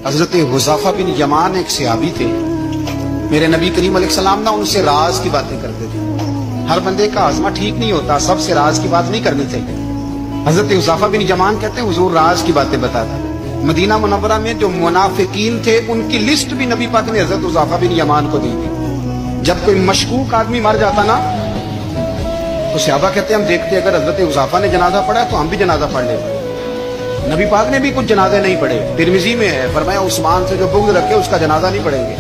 हजरत हुज़ैफा बिन यमान एक सहाबी थे, मेरे नबी करीम अलैहिस्सलाम ना उनसे राज की बातें करते थे। हर बंदे का आज़मा ठीक नहीं होता, सबसे राज की बात नहीं करनी चाहिए। हजरत हुज़ैफा बिन यमान कहते हैं हुजूर राज की बातें बताता। मदीना मुनव्वरा में जो मुनाफिकीन थे उनकी लिस्ट भी नबी पाक ने हजरत हुज़ैफा बिन यमान को दी थी। जब कोई मशकूक आदमी मर जाता ना तो सहाबा कहते हम देखते अगर हजरत हुज़ैफा ने जनाजा पढ़ा तो हम भी जनाजा पढ़ लेते। नबी पाक ने भी कुछ जनाजे नहीं पढ़े, तिरमिज़ी में है, फरमाया उस्मान से जो बुग़्ज़ रखे उसका जनाजा नहीं पढ़ेंगे।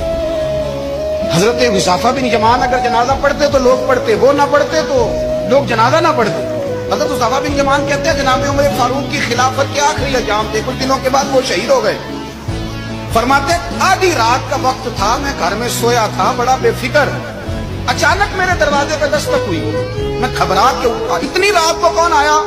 हजरत हुज़ैफा बिन यमान अगर जनाजा पढ़ते तो लोग पढ़ते, वो ना पढ़ते तो लोग जनाजा ना पढ़ते। हजरत हुज़ैफा बिन यमान कहते हैं जनाब उमर फारूक की खिलाफत के आखिरी अय्याम थे, कुछ दिनों के बाद वो शहीद हो गए। फरमाते आधी रात का वक्त था, मैं घर में सोया था बड़ा बेफिक्र, अचानक मेरे दरवाजे पर दस्तक हुई, मैं घबरा के उठा, इतनी रात को कौन आया?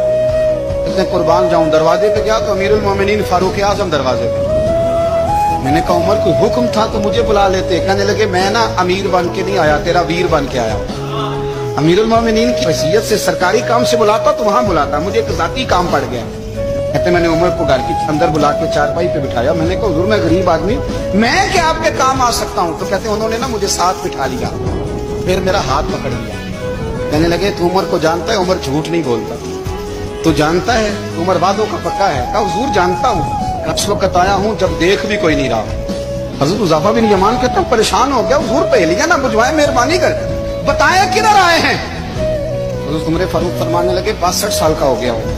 इतने कुर्बान जाऊं, दरवाजे पे गया तो अमीरुल मोमिनीन फारूक आजम दरवाजे पे। मैंने कहा उमर कोई हुक्म था तो मुझे बुला लेते। कहने लगे मैं ना अमीर बन के नहीं आया, तेरा वीर बन के आया। अमीरुल मोमिनीन की हैसियत से सरकारी काम से बुलाता तो वहां बुलाता, मुझे एक जाती काम पड़ गया। कहते मैंने उमर को घर के अंदर बुला के चारपाई पे बिठाया, मैंने कहा हुजूर मैं गरीब आदमी, मैं क्या आपके काम आ सकता हूँ? तो कहते उन्होंने ना मुझे साथ बिठा लिया, फिर मेरा हाथ पकड़ लिया। कहने लगे तू उमर को जानता है? उमर झूठ नहीं बोलता। तू जानता है? उमर वादों का पक्का है। कहा हुजूर जानता हूँ, उस वक्त आया हूँ जब देख भी कोई नहीं रहा। हजरत हुज़ैफा बिन यमान कहता हूँ परेशान हो गया, हुजूर पहेलियां ना बुझवाए, मेहरबानी कर बताया किधर आए हैं। हजरत उमर फारूक फरमाने लगे 62 साल का हो गया हूँ,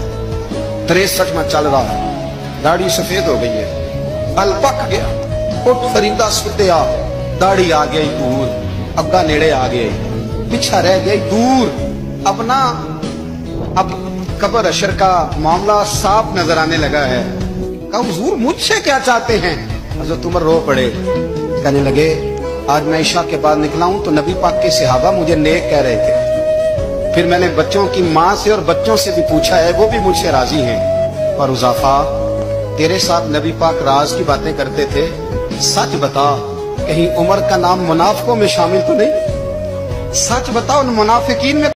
63 में चल रहा है, दाढ़ी सफेद हो गई है, बाल पक गया, उठ फरीदा सुत्या, दाढ़ी आ गई दूर, अग्गा नेड़े आ गए, पीछा रह गई दूर, अपना अब कब्र अशर का मामला साफ नजर आने लगा है। कहा हुजूर मुझसे क्या चाहते हैं? हजरत उमर रो पड़े, कहने लगे आज मैं इशा के बाद निकला हूं तो नबी पाक के सहाबा मुझे नेक कह रहे थे, फिर मैंने बच्चों की माँ से और बच्चों से भी पूछा है, वो भी मुझसे राजी हैं। और हुज़ैफा तेरे साथ नबी पाक राज की बातें करते थे, सच बता कहीं उमर का नाम मुनाफिकों में शामिल तो नहीं? सच बता उन मुनाफिकीन में